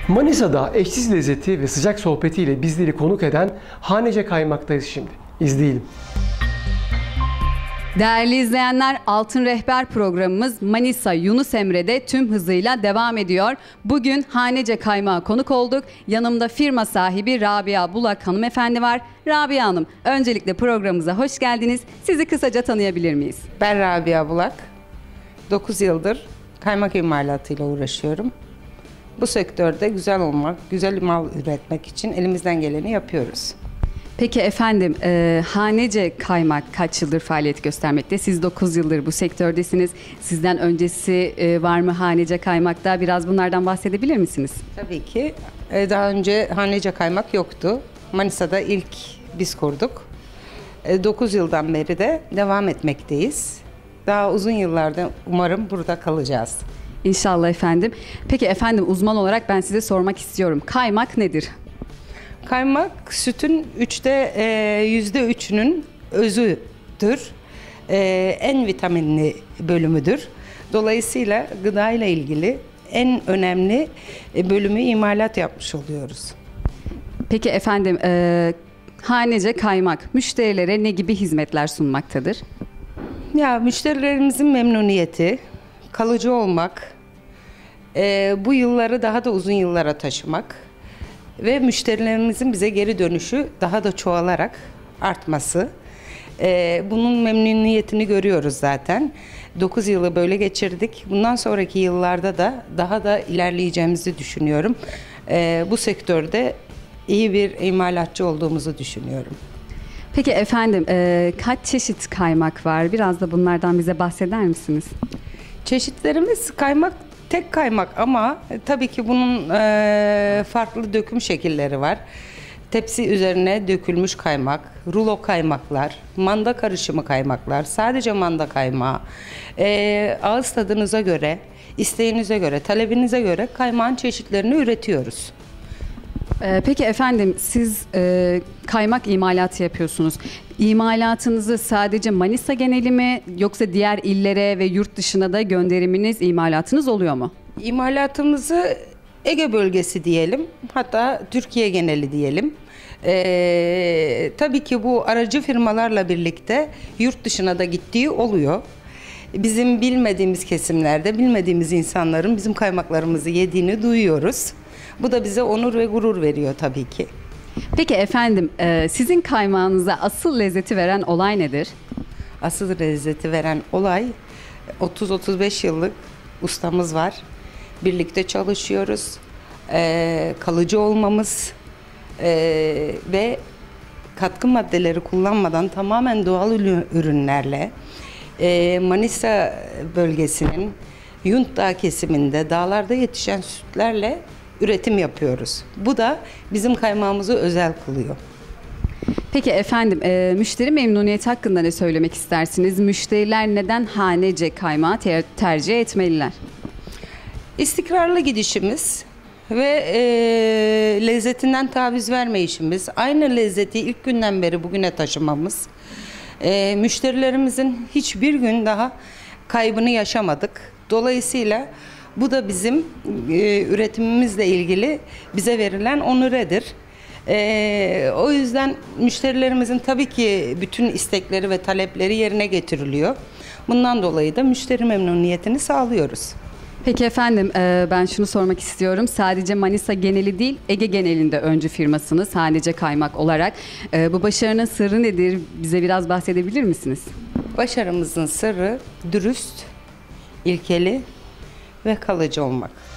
Manisa'da eşsiz lezzeti ve sıcak sohbetiyle bizleri konuk eden Hanece Kaymak'tayız şimdi. İzleyelim. Değerli izleyenler, Altın Rehber programımız Manisa Yunus Emre'de tüm hızıyla devam ediyor. Bugün Hanece Kaymak'a konuk olduk. Yanımda firma sahibi Rabia Bulak hanımefendi var. Rabia Hanım, öncelikle programımıza hoş geldiniz. Sizi kısaca tanıyabilir miyiz? Ben Rabia Bulak. 9 yıldır kaymak imalatıyla uğraşıyorum. Bu sektörde güzel olmak, güzel mal üretmek için elimizden geleni yapıyoruz. Peki efendim, Hanece Kaymak kaç yıldır faaliyet göstermekte? Siz 9 yıldır bu sektördesiniz. Sizden öncesi var mı Hanece Kaymak'ta? Biraz bunlardan bahsedebilir misiniz? Tabii ki. Daha önce Hanece Kaymak yoktu. Manisa'da ilk biz kurduk. 9 yıldan beri de devam etmekteyiz. Daha uzun yıllarda umarım burada kalacağız. İnşallah efendim. Peki efendim, uzman olarak ben size sormak istiyorum. Kaymak nedir? Kaymak sütün %3'ünün özüdür. En vitaminli bölümüdür. Dolayısıyla gıda ile ilgili en önemli bölümü imalat yapmış oluyoruz. Peki efendim, Hanece Kaymak müşterilere ne gibi hizmetler sunmaktadır? Ya müşterilerimizin memnuniyeti, kalıcı olmak, bu yılları daha da uzun yıllara taşımak ve müşterilerimizin bize geri dönüşü daha da çoğalarak artması. Bunun memnuniyetini görüyoruz zaten. 9 yılı böyle geçirdik. Bundan sonraki yıllarda da daha da ilerleyeceğimizi düşünüyorum. Bu sektörde iyi bir imalatçı olduğumuzu düşünüyorum. Peki efendim, kaç çeşit kaymak var? Biraz da bunlardan bize bahseder misiniz? Çeşitlerimiz kaymak, tek kaymak ama tabii ki bunun farklı döküm şekilleri var. Tepsi üzerine dökülmüş kaymak, rulo kaymaklar, manda karışımı kaymaklar, sadece manda kaymağı. Ağız tadınıza göre, isteğinize göre, talebinize göre kaymağın çeşitlerini üretiyoruz. Peki efendim, siz kaymak imalatı yapıyorsunuz. İmalatınızı sadece Manisa geneli mi, yoksa diğer illere ve yurt dışına da gönderiminiz, imalatınız oluyor mu? İmalatımızı Ege bölgesi diyelim, hatta Türkiye geneli diyelim. Tabii ki bu aracı firmalarla birlikte yurt dışına da gittiği oluyor. Bizim bilmediğimiz kesimlerde, bilmediğimiz insanların bizim kaymaklarımızı yediğini duyuyoruz. Bu da bize onur ve gurur veriyor tabii ki. Peki efendim, sizin kaymağınıza asıl lezzeti veren olay nedir? Asıl lezzeti veren olay 30-35 yıllık ustamız var. Birlikte çalışıyoruz. Kalıcı olmamız ve katkı maddeleri kullanmadan tamamen doğal ürünlerle Manisa bölgesinin Yunt Dağı kesiminde dağlarda yetişen sütlerle üretim yapıyoruz. Bu da bizim kaymağımızı özel kılıyor. Peki efendim, müşteri memnuniyeti hakkında ne söylemek istersiniz? Müşteriler neden Hanece Kaymağı tercih etmeliler? İstikrarlı gidişimiz ve lezzetinden taviz vermeyişimiz, aynı lezzeti ilk günden beri bugüne taşımamız, müşterilerimizin hiçbir gün daha kaybını yaşamadık. Dolayısıyla bu da bizim üretimimizle ilgili bize verilen onuredir. O yüzden müşterilerimizin tabii ki bütün istekleri ve talepleri yerine getiriliyor. Bundan dolayı da müşteri memnuniyetini sağlıyoruz. Peki efendim, ben şunu sormak istiyorum. Sadece Manisa geneli değil, Ege genelinde öncü firmasınız Hanece Kaymak olarak. Bu başarının sırrı nedir? Bize biraz bahsedebilir misiniz? Başarımızın sırrı dürüst, ilkeli ve kalıcı olmak.